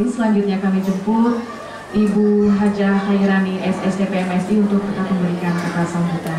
Selanjutnya kami jemput Ibu Hajah Khairani SSDP MSI untuk tetap memberikan kata sambutan.